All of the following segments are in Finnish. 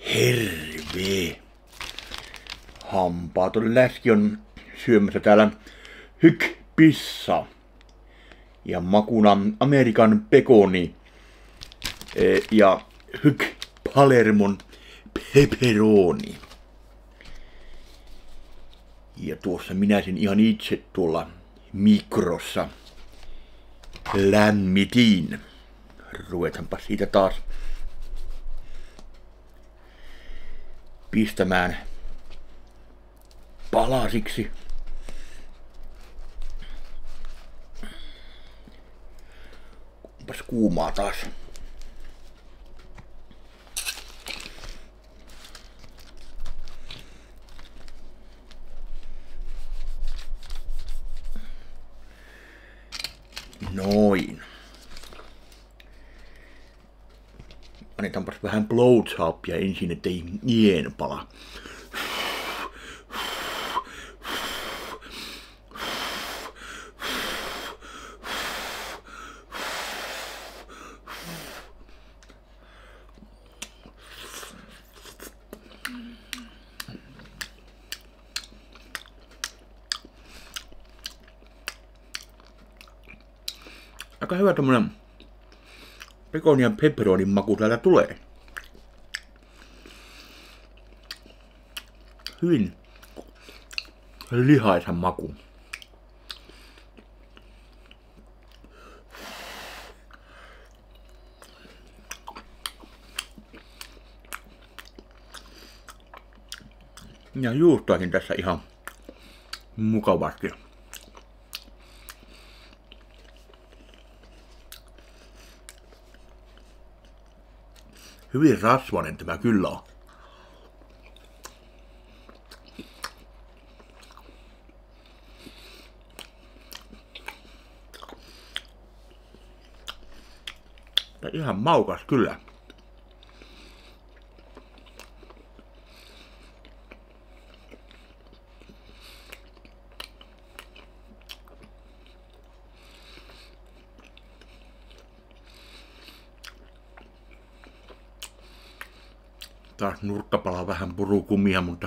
Herve. Hampaaton läski on syömässä täällä hyk-pissa. Ja makuna Amerikan pekoni. Ja hyk-palermon pepperoni. Ja tuossa minä sen ihan itse tuolla mikrossa lämmitin. Ruvetaanpa siitä taas pistämään palasiksi. Onpas kuumaa taas. Noin. Annetaanpas vähän blowjobia ensin, ettei nien pala. Aika hyvä tommonen pekonin ja pepperonin maku täältä tulee. Hyvin lihaisen maku. Ja juustoakin tässä ihan mukavasti. Hyvin rasvainen tämä kyllä on. Ja ihan maukas kyllä. Taas nurkkapala vähän purukumia, mutta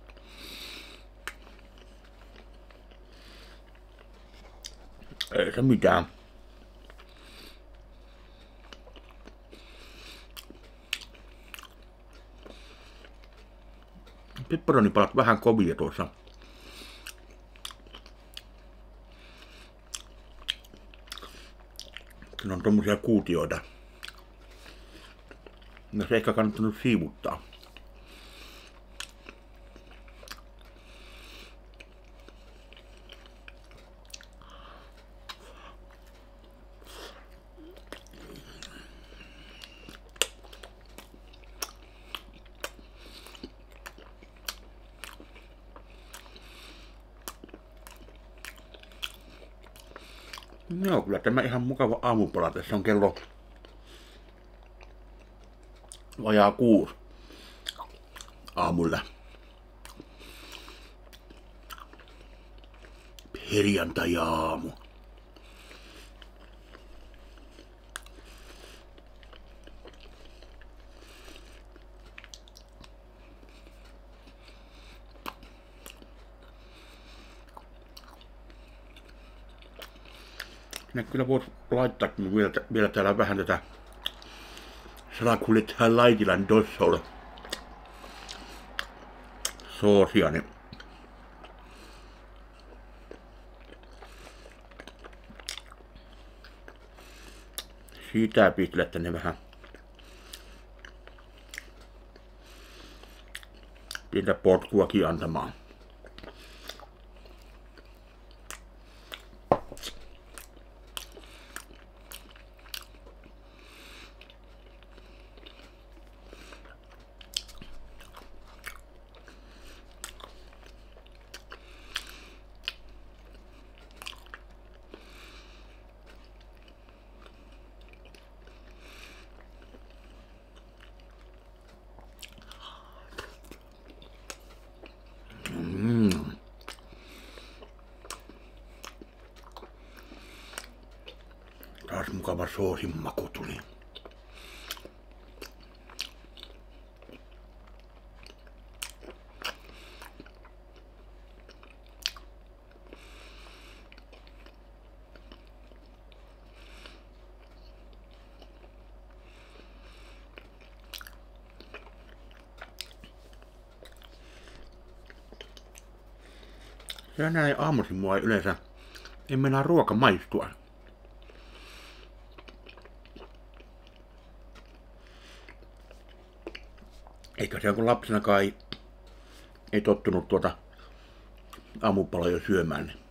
ei se mitään. Pepperonipalat vähän kovia tuossa. Siinä on tommosia kuutioita. No se ehkä kannattanut siivuttaa. Joo, kyllä tämä ihan mukava aamupala. Tässä on kello vajaa 6 aamulla. Perjantai-aamu. Sinne kyllä voisi laittaa vielä täällä vähän tätä salakuljettajan Laitilan Dossolle soosia, niin siitä pitää tänne vähän pientä potkuakin antamaan. Taas mukava soosin maku tuli. Ja näin aamuisin mua ei yleensä ei meinaa ruoka maistua. Eikä se kun lapsenakaan ei tottunut aamupaloja syömään. Niin.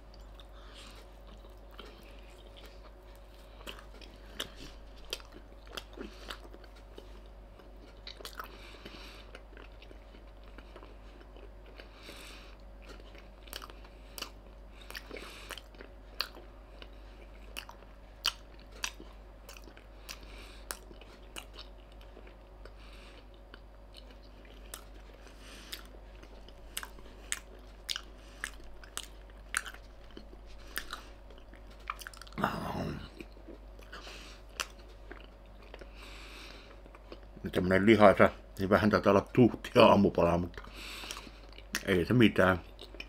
Tämmönen lihaisa, niin vähän taitaa olla tuhtia aamupalaa, mutta ei se mitään.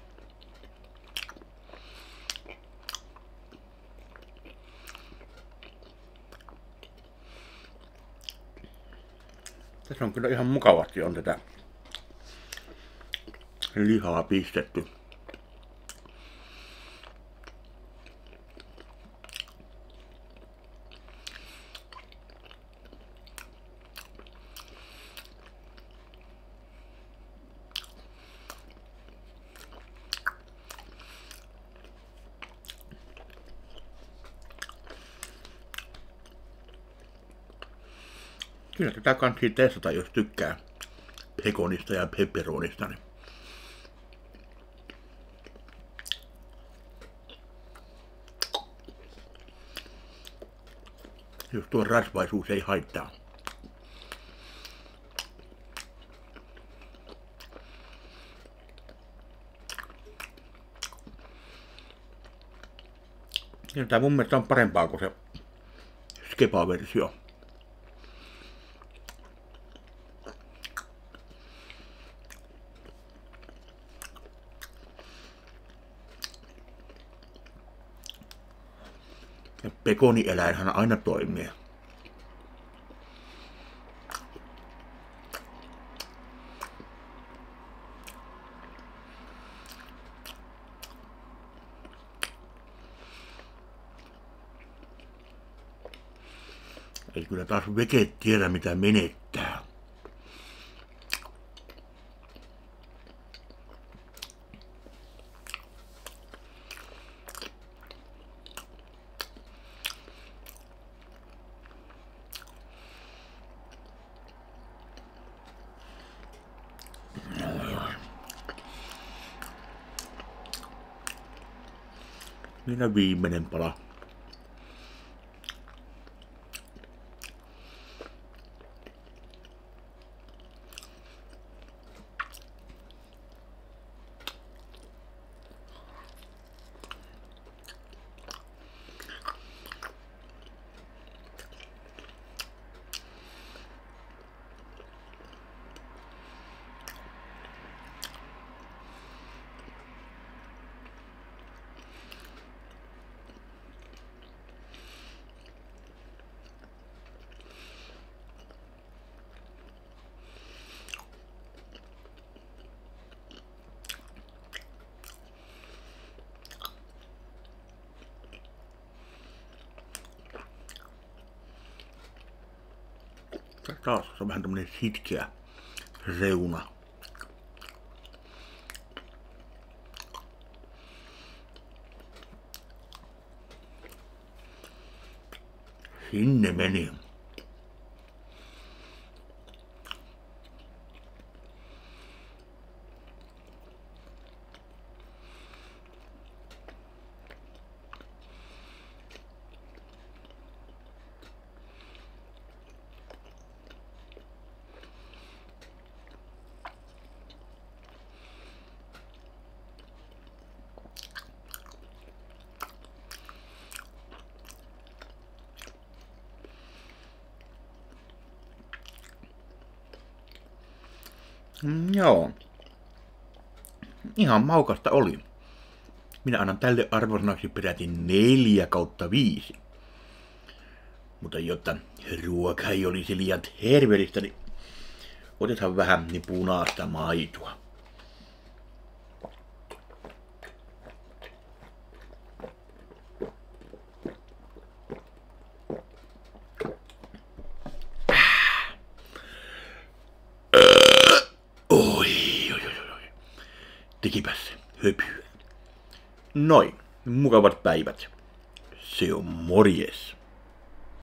Tässä on kyllä ihan mukavasti on tätä lihaa pistetty. Kyllä tätä kannattaa testata, jos tykkää pekonista ja pepperonista. Niin. Jos tuo rasvaisuus ei haittaa. Ja tää mun mielestä on parempaa kuin se skepa-versio. Ja pekonieläinhän aina toimii. Ei kyllä taas veget tiedä mitä menettää. Vielä viimeinen pala. Taas on vähän tämmönen sitkeä reuna. Sinne meni. Joo. Ihan maukasta oli. Minä annan tälle arvosanaksi peräti 4/5. Mutta jotta ruoka ei olisi liian terveellistä, niin otetaan vähän punaista maitoa. Tekipäs höpyä. Noin, mukavat päivät. Se on morjes.